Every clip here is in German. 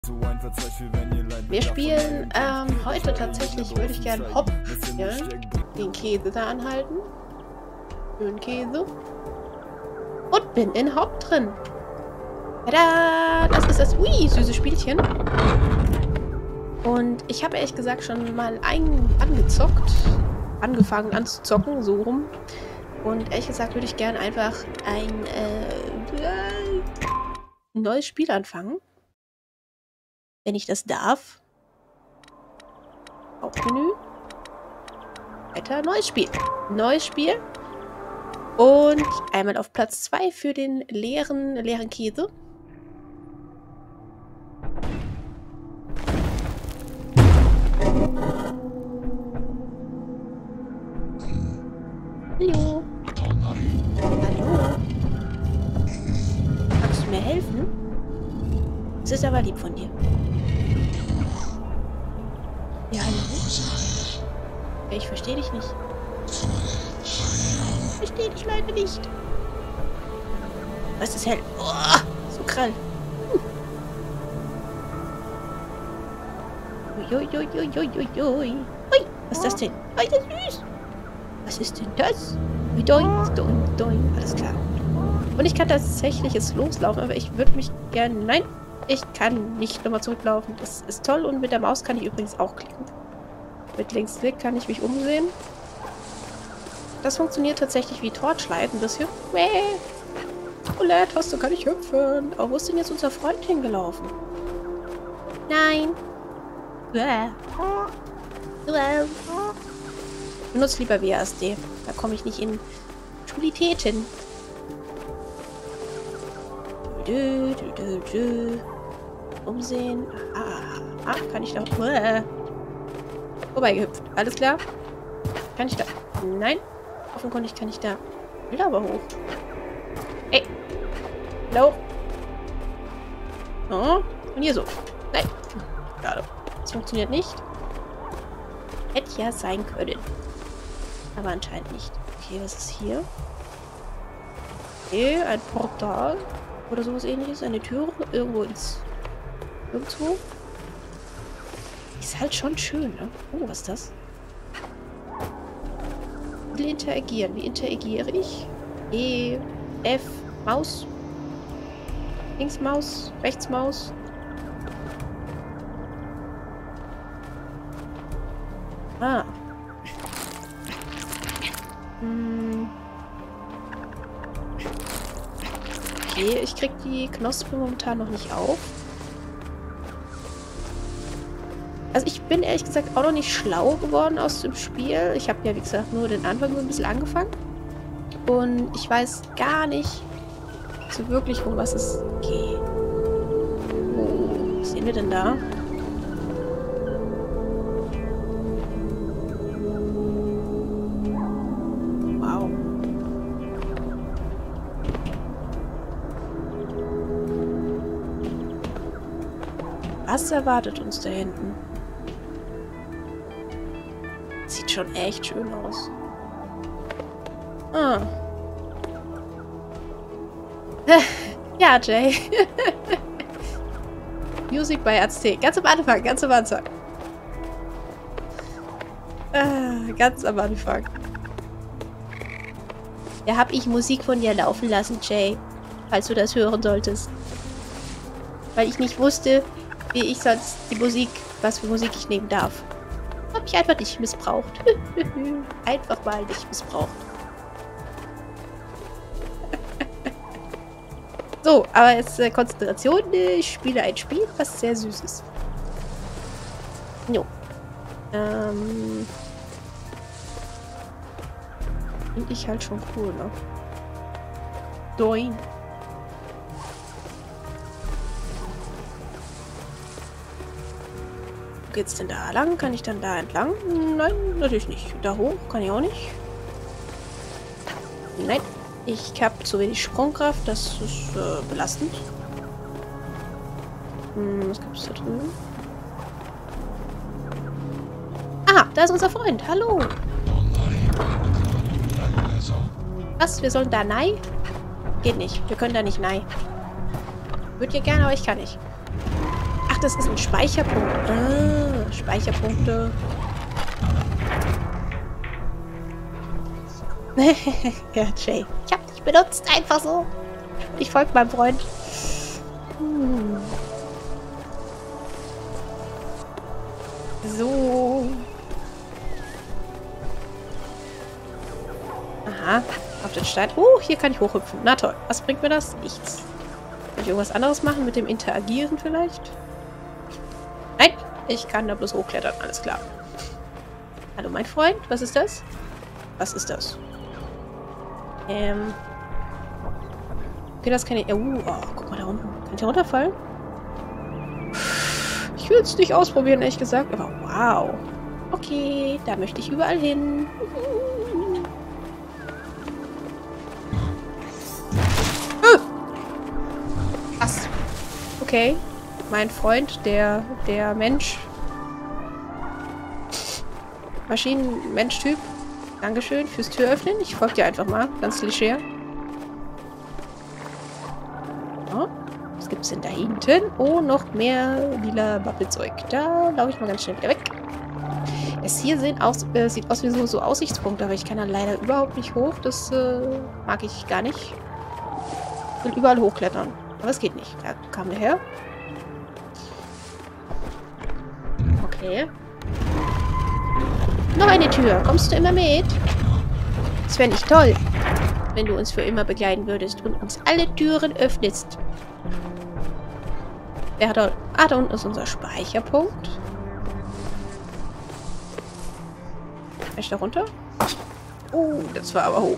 Wir spielen heute tatsächlich, würde ich gerne Hop spielen. Den Käse da anhalten. Schön Käse. Und bin in Hop drin. Tada! Das ist das süße Spielchen. Und ich habe ehrlich gesagt schon mal angefangen anzuzocken, so rum. Und ehrlich gesagt würde ich gerne einfach ein neues Spiel anfangen. Wenn ich das darf. Hauptmenü. Weiter, neues Spiel. Neues Spiel. Und einmal auf Platz 2 für den leeren Käse. Hallo. Hallo. Kannst du mir helfen? Das ist aber lieb von dir. Ja, hallo. Ich verstehe dich nicht. Ich verstehe dich leider nicht. Was ist hell? Oh, so krall. Ui. Was ist das denn? Oh, das ist süß. Was ist denn das? Doing. Alles klar. Und ich kann tatsächlich jetzt loslaufen, aber ich würde mich gerne... Nein, ich kann nicht nochmal zurücklaufen. Das ist toll und mit der Maus kann ich übrigens auch klicken. Mit Linksklick kann ich mich umsehen. Das funktioniert tatsächlich wie Torchlight ein bisschen. Taste kann ich hüpfen. Oh, wo ist denn jetzt unser Freund hingelaufen? Nein. Ich benutze lieber WASD. Da komme ich nicht in Schwulitäten. Umsehen. Kann ich da... Vorbeigehüpft. Alles klar? Kann ich da... Nein. Offenkundig kann ich da... Will aber hoch. Ey. Lauf. Oh. Und hier so. Nein. Schade. Das funktioniert nicht. Hätte ja sein können. Aber anscheinend nicht. Okay, was ist hier? Okay, ein Portal. Oder sowas ähnliches. Eine Tür irgendwo ins... Irgendwo. Ist halt schon schön, ne? Oh, was ist das? Ich will interagieren. Wie interagiere ich? E, F, Maus. Links Maus, rechts Maus. Okay, ich krieg die Knospe momentan noch nicht auf. Also ich bin ehrlich gesagt auch noch nicht schlau geworden aus dem Spiel. Ich habe ja, wie gesagt, nur den Anfang so ein bisschen angefangen. Und ich weiß gar nicht so wirklich, um was es geht. Was sehen wir denn da? Wow. Was erwartet uns da hinten? Sieht schon echt schön aus. Ja, Jay. Music by AZT. Ganz am Anfang. Ganz am Anfang. Da hab ich Musik von dir laufen lassen, Jay. Falls du das hören solltest. Weil ich nicht wusste, wie ich sonst die Musik, was für Musik ich nehmen darf. Hab ich einfach nicht missbraucht. Einfach mal nicht missbraucht. So, aber jetzt Konzentration. Ich spiele ein Spiel, was sehr süß ist. Jo. Finde ich halt schon cool, ne? Doing. Wo geht's denn da lang? Kann ich dann da entlang? Nein, natürlich nicht. Da hoch kann ich auch nicht. Nein. Ich habe zu wenig Sprungkraft. Das ist belastend. Was gibt es da drüben? Ah, da ist unser Freund. Hallo. Was? Wir sollen da nein? Geht nicht. Wir können da nicht nein. Würde ja gerne, aber ich kann nicht. Ach, das ist ein Speicherpunkt. Ah, Speicherpunkte. Ja, Jay. Ich hab dich benutzt, einfach so. Ich folge meinem Freund. So. Aha, auf den Stein. Hier kann ich hochhüpfen. Na toll. Was bringt mir das? Nichts. Kann ich irgendwas anderes machen mit dem Interagieren vielleicht? Nein, ich kann da bloß hochklettern. Alles klar. Hallo, mein Freund. Was ist das? Was ist das? Okay, das kann ich... guck mal da unten. Kann ich da runterfallen? Ich will es nicht ausprobieren, ehrlich gesagt. Aber wow. Okay, da möchte ich überall hin. Was? Okay. Mein Freund, der Mensch. Maschinen-Mensch-Typ. Dankeschön fürs Tür öffnen. Ich folge dir einfach mal. Ganz leger. Oh, was gibt's denn da hinten? Oh, noch mehr lila Wappelzeug. Da laufe ich mal ganz schnell wieder weg. Es hier sieht aus wie so Aussichtspunkte, aber ich kann da leider überhaupt nicht hoch. Das mag ich gar nicht. Ich will überall hochklettern. Aber es geht nicht. Da kam der her. Okay. Noch eine Tür. Kommst du immer mit? Das wäre nicht toll, wenn du uns für immer begleiten würdest und uns alle Türen öffnest. Da unten ist unser Speicherpunkt. Kann ich da runter? Das war aber hoch.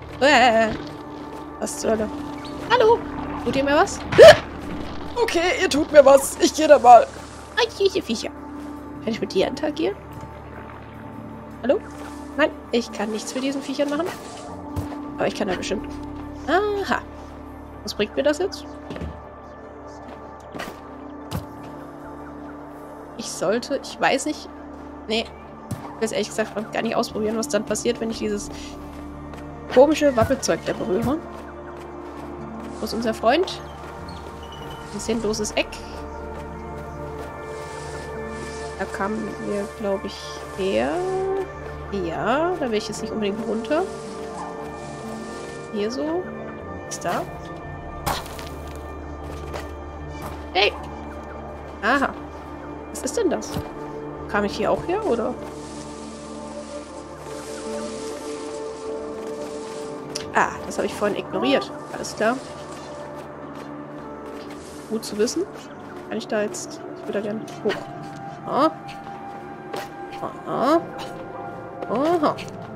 Was zur Hölle? Hallo? Tut ihr mir was? Okay, ihr tut mir was. Ich gehe da mal. Diese Viecher. Kann ich mit dir interagieren? Hallo? Nein, ich kann nichts mit diesen Viechern machen. Aber ich kann da bestimmt... Aha. Was bringt mir das jetzt? Ich weiß nicht... Nee. Ich will es ehrlich gesagt gar nicht ausprobieren, was dann passiert, wenn ich dieses komische Wappelzeug da berühre. Wo ist unser Freund? Ein sinnloses Eck. Da kamen wir, glaube ich, her. Ja, da will ich jetzt nicht unbedingt runter. Hier so. Ist da. Hey! Aha. Was ist denn das? Kam ich hier auch her, oder? Ah, das habe ich vorhin ignoriert. Alles klar. Gut zu wissen. Kann ich da jetzt... Ich würde da gerne hoch. Ah. Aha. Aha.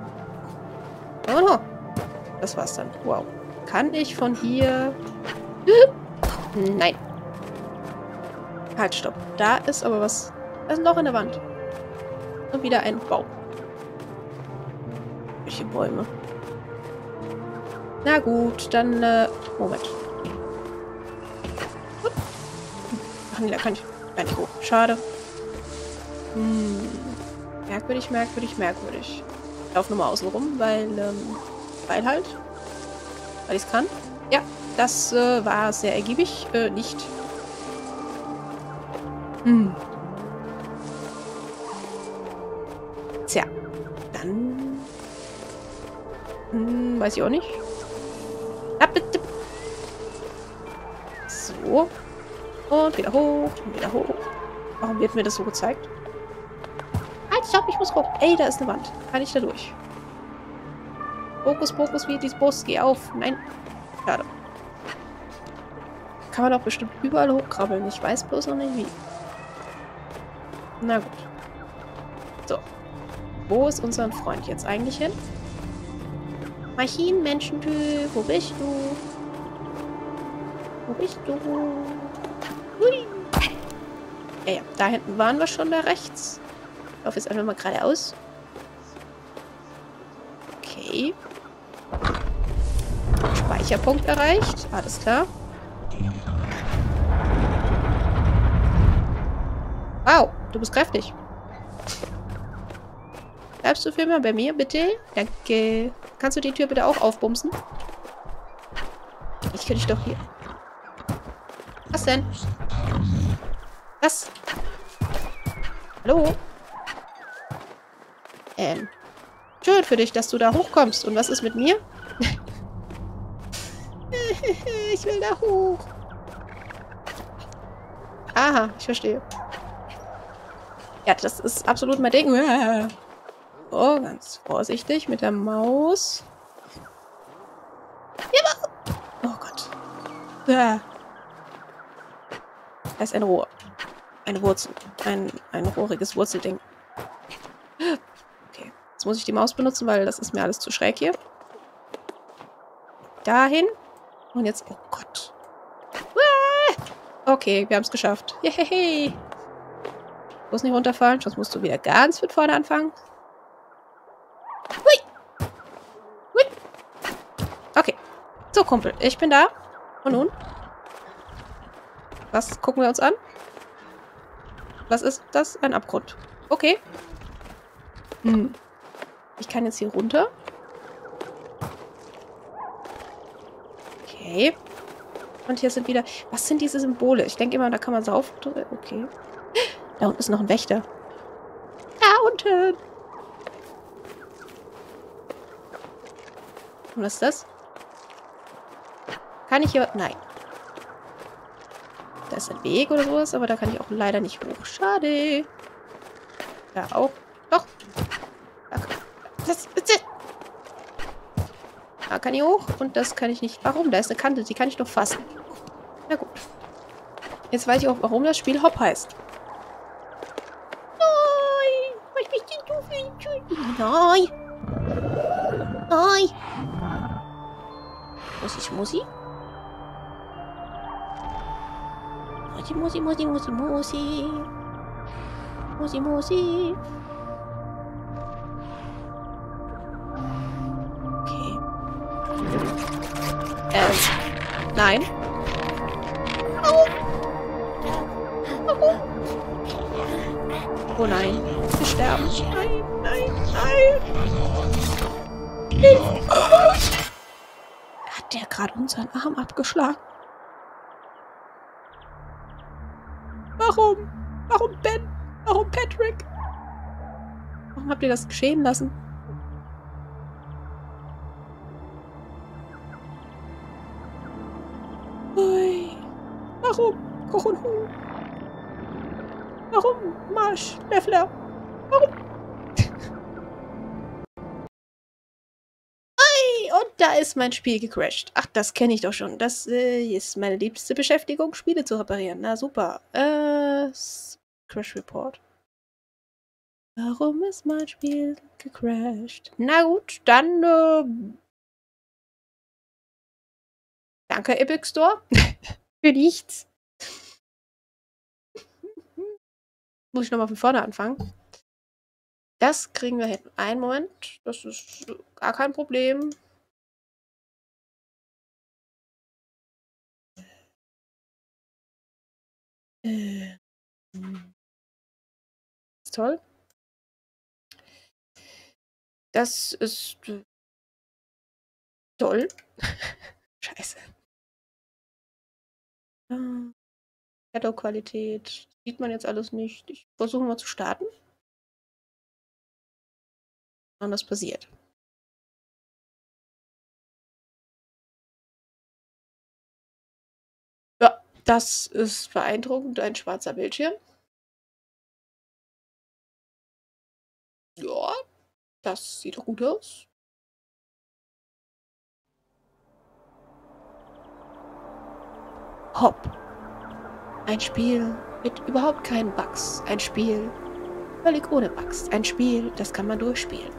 Aha. Das war's dann. Wow. Kann ich von hier... Nein. Halt, stopp. Da ist aber was... Da ist ein Loch in der Wand. Und wieder ein Baum. Welche Bäume? Na gut, dann... Moment. Ach nee, da kann ich gar nicht hoch. Schade. Merkwürdig, merkwürdig, merkwürdig. Ich laufe nur mal außen rum, weil halt. Weil ich es kann. Ja, das war sehr ergiebig. Nicht. Tja. Dann... weiß ich auch nicht. Ah, bitte. So. Und wieder hoch. Und wieder hoch. Warum wird mir das so gezeigt? Halt, stopp, ich muss hoch. Ey, da ist eine Wand. Kann ich da durch? Fokus, Fokus, wie dies Bus. Geh auf. Nein. Schade. Kann man doch bestimmt überall hochkrabbeln. Ich weiß bloß noch nicht wie. Na gut. So. Wo ist unser Freund jetzt eigentlich hin? Maschinenmenschentyp, wo bist du? Wo bist du? Hui. Ja, da hinten waren wir schon, da rechts. Ich laufe jetzt einfach mal geradeaus. Okay. Speicherpunkt erreicht. Alles klar. Wow, du bist kräftig. Bleibst du für immer bei mir, bitte? Danke. Kannst du die Tür bitte auch aufbumsen? Ich könnte dich doch hier... Was denn? Was? Hallo? Schön für dich, dass du da hochkommst. Und was ist mit mir? Ich will da hoch. Aha, ich verstehe. Ja, das ist absolut mein Ding. Oh, ganz vorsichtig mit der Maus. Ja, oh Gott. Da ist ein Rohr. Eine Wurzel. Ein rohriges Wurzelding. Okay. Jetzt muss ich die Maus benutzen, weil das ist mir alles zu schräg hier. Dahin. Und jetzt... Oh Gott. Okay, wir haben es geschafft. Yay. Du musst nicht runterfallen, sonst musst du wieder ganz von vorne anfangen. Hui. Hui. Okay. So, Kumpel. Ich bin da. Und nun? Was gucken wir uns an? Was ist das? Ein Abgrund. Okay. Ich kann jetzt hier runter. Okay. Und hier sind wieder... Was sind diese Symbole? Ich denke immer, da kann man saufen. Okay. Da unten ist noch ein Wächter. Da unten. Und was ist das? Kann ich hier... Nein. Da ist ein Weg oder sowas, aber da kann ich auch leider nicht hoch. Schade. Da auch. Doch. Da kann ich hoch und das kann ich nicht. Warum? Da ist eine Kante, die kann ich doch fassen. Na gut. Jetzt weiß ich auch, warum das Spiel Hop heißt. Nein! Was bist denn du für ein Typ? Nein! Nein! Musi? Musi. Okay. Nein. Oh nein. Wir sterben. Nein. Hat der gerade unseren Arm abgeschlagen? Warum? Warum Ben? Warum Patrick? Warum habt ihr das geschehen lassen? Ui. Warum? Koch und Hu? Warum? Marsch, Leffler? Warum? Ui, und da ist mein Spiel gecrashed. Ach, das kenne ich doch schon. Das ist meine liebste Beschäftigung, Spiele zu reparieren. Na super. Crash Report. Warum ist mein Spiel gecrashed? Na gut, dann danke, Epic Store. Für nichts. Muss ich nochmal von vorne anfangen. Das kriegen wir hin. Einen Moment. Das ist gar kein Problem. Ist toll. Das ist toll. Scheiße. Shadow-Qualität. Sieht man jetzt alles nicht. Ich versuche mal zu starten. Und das passiert. Ja, das ist beeindruckend. Ein schwarzer Bildschirm. Ja, das sieht doch gut aus. Hop. Ein Spiel mit überhaupt keinen Bugs. Ein Spiel völlig ohne Bugs. Ein Spiel, das kann man durchspielen.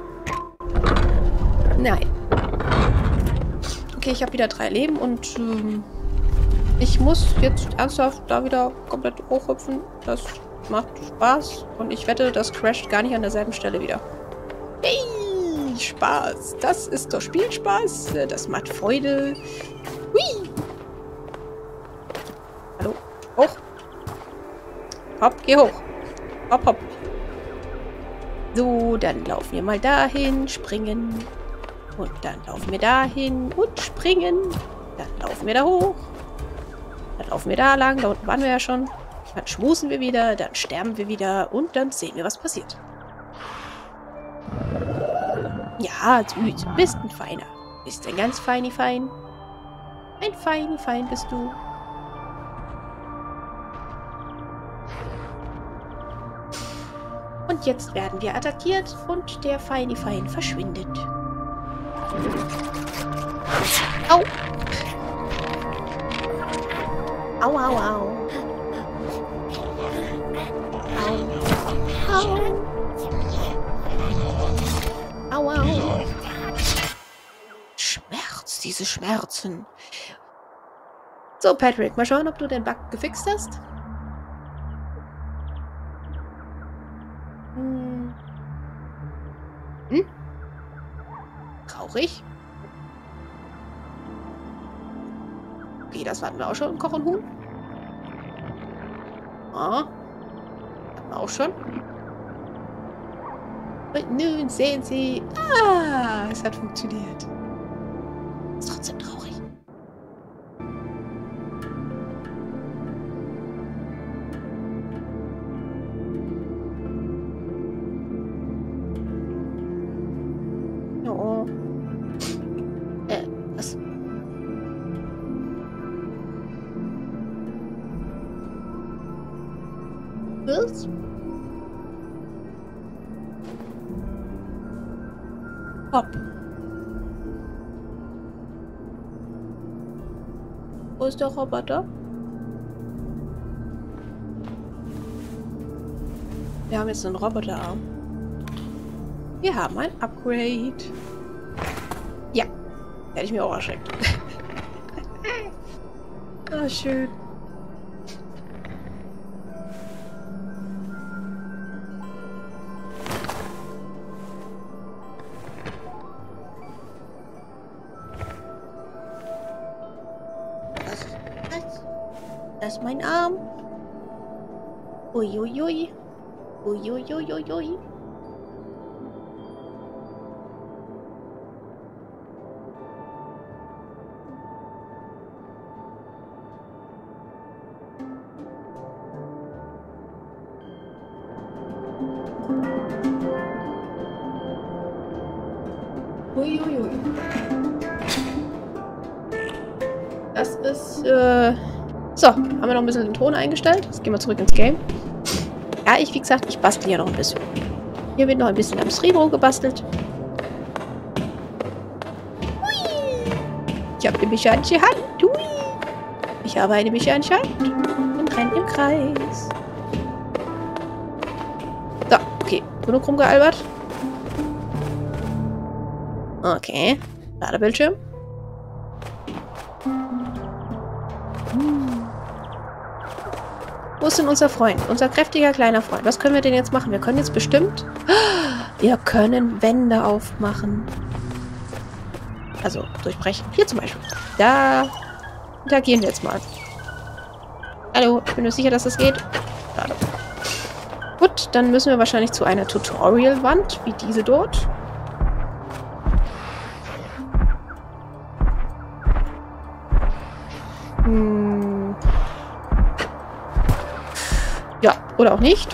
Nein. Okay, ich habe wieder 3 Leben und ich muss jetzt ernsthaft da wieder komplett hochhüpfen. Das macht Spaß und ich wette, das crasht gar nicht an derselben Stelle wieder. Hey, Spaß. Das ist doch Spielspaß. Das macht Freude. Hui. Hallo. Hoch. Hopp, geh hoch. Hopp, hopp. So, dann laufen wir mal dahin, springen. Und dann laufen wir dahin und springen. Dann laufen wir da hoch. Dann laufen wir da lang. Da unten waren wir ja schon. Dann schmusen wir wieder, dann sterben wir wieder und dann sehen wir, was passiert. Ja, süß, du bist ein Feiner. Bist ein ganz feini Fein. Ein feini Fein bist du. Und jetzt werden wir attackiert und der feini Fein verschwindet. Au! Au, au, au. Au. Au. Au, au. Schmerz, diese Schmerzen. So, Patrick, mal schauen, ob du den Bug gefixt hast. Traurig. Okay, das hatten wir auch schon, Koch und Huhn. Ah. Hatten wir auch schon. Und nun sehen Sie... Ah, es hat funktioniert. Ist trotzdem traurig. Oh. Was? Was? Hopp. Wo ist der Roboter? Wir haben jetzt einen Roboterarm. Wir haben ein Upgrade. Ja. Hätte ich mir auch erschreckt. Ah, schön. Das ist mein Arm. Uiuiui. Uiuiuiui. Uiuiui. Das ist, So, haben wir noch ein bisschen den Ton eingestellt. Jetzt gehen wir zurück ins Game. Ja, wie gesagt, ich bastel ja noch ein bisschen. Hier wird noch ein bisschen am Srebo gebastelt. Hui. Ich habe eine mechanische Hand. Hui. Ich habe eine mechanische Hand und renne im Kreis. So, okay. Genug rumgealbert. Okay. Ladebildschirm. Wo ist denn unser Freund? Unser kräftiger kleiner Freund. Was können wir denn jetzt machen? Wir können jetzt bestimmt... Wir können Wände aufmachen. Also durchbrechen. Hier zum Beispiel. Da interagieren wir jetzt mal. Hallo, ich bin mir sicher, dass das geht. Schade. Gut, dann müssen wir wahrscheinlich zu einer Tutorial-Wand, wie diese dort. Ja, oder auch nicht.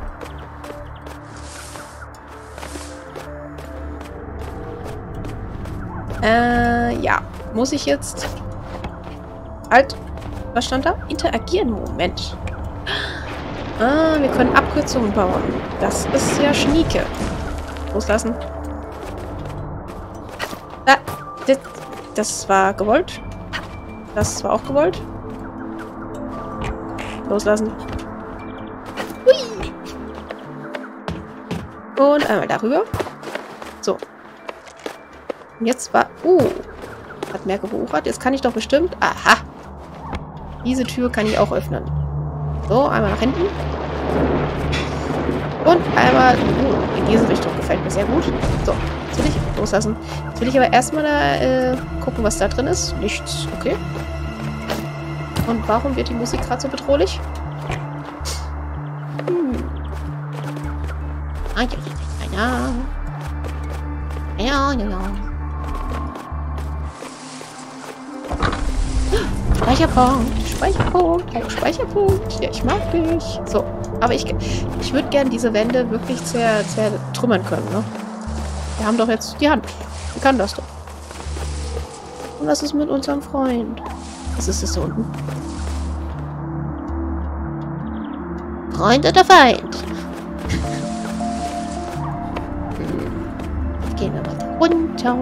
Ja. Muss ich jetzt... Halt. Was stand da? Interagieren. Moment. Ah, wir können Abkürzungen bauen. Das ist ja schnieke. Loslassen. Ah, das war gewollt. Das war auch gewollt. Loslassen. Hui. Und einmal darüber. So. Und jetzt war... Hat mehr gewuchert. Jetzt kann ich doch bestimmt... Aha. Diese Tür kann ich auch öffnen. So, einmal nach hinten. Und einmal... in diese Richtung. Gefällt mir sehr gut. So, jetzt will ich loslassen. Jetzt will ich aber erstmal da gucken, was da drin ist. Nichts. Okay. Und warum wird die Musik gerade so bedrohlich? Ah, ja. Ja, ja, ja. Speicherpunkt. Speicherpunkt. Hallo, Speicherpunkt. Ja, ich mag dich. So, aber ich würde gerne diese Wände wirklich zertrümmern können, ne? Wir haben doch jetzt die Hand. Wir können das doch. Und was ist mit unserem Freund? Was ist das da unten? Freund oder Feind? Gehen wir mal da runter.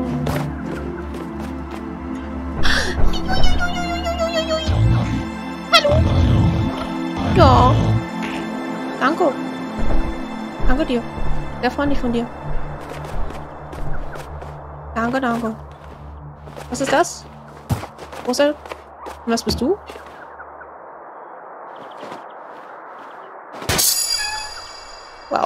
Hallo. Ja. Danke. Danke dir. Sehr freundlich von dir. Danke, danke. Was ist das? Großer? Und was bist du? Wow.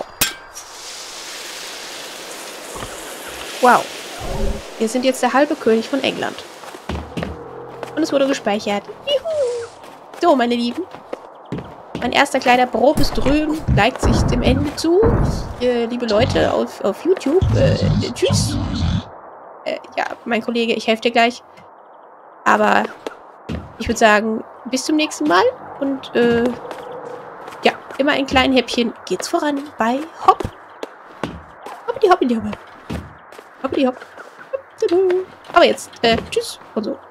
Wow. Wir sind jetzt der halbe König von England. Und es wurde gespeichert. Juhu. So, meine Lieben. Mein erster kleiner Probe ist drüben. Neigt sich dem Ende zu. Liebe Leute auf YouTube. Tschüss. Ja, mein Kollege, ich helfe dir gleich. Aber ich würde sagen, bis zum nächsten Mal. Und ja, immer in kleinen Häppchen geht's voran bei Hopp. Hoppidi, hoppidi, hoppidi. Hoppidi, hopp. Aber jetzt, tschüss und so.